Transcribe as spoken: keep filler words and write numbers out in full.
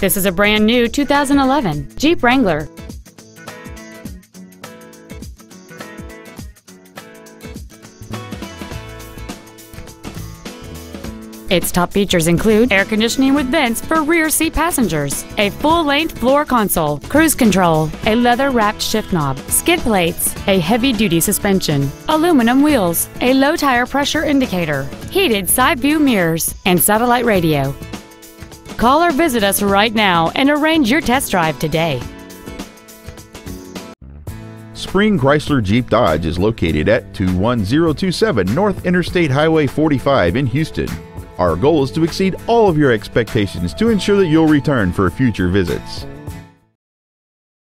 This is a brand new two thousand eleven Jeep Wrangler. Its top features include air conditioning with vents for rear seat passengers, a full-length floor console, cruise control, a leather-wrapped shift knob, skid plates, a heavy-duty suspension, aluminum wheels, a low tire pressure indicator, heated side view mirrors, and satellite radio. Call or visit us right now and arrange your test drive today. Spring Chrysler Jeep Dodge is located at two one zero two seven North Interstate Highway forty-five in Houston. Our goal is to exceed all of your expectations to ensure that you'll return for future visits.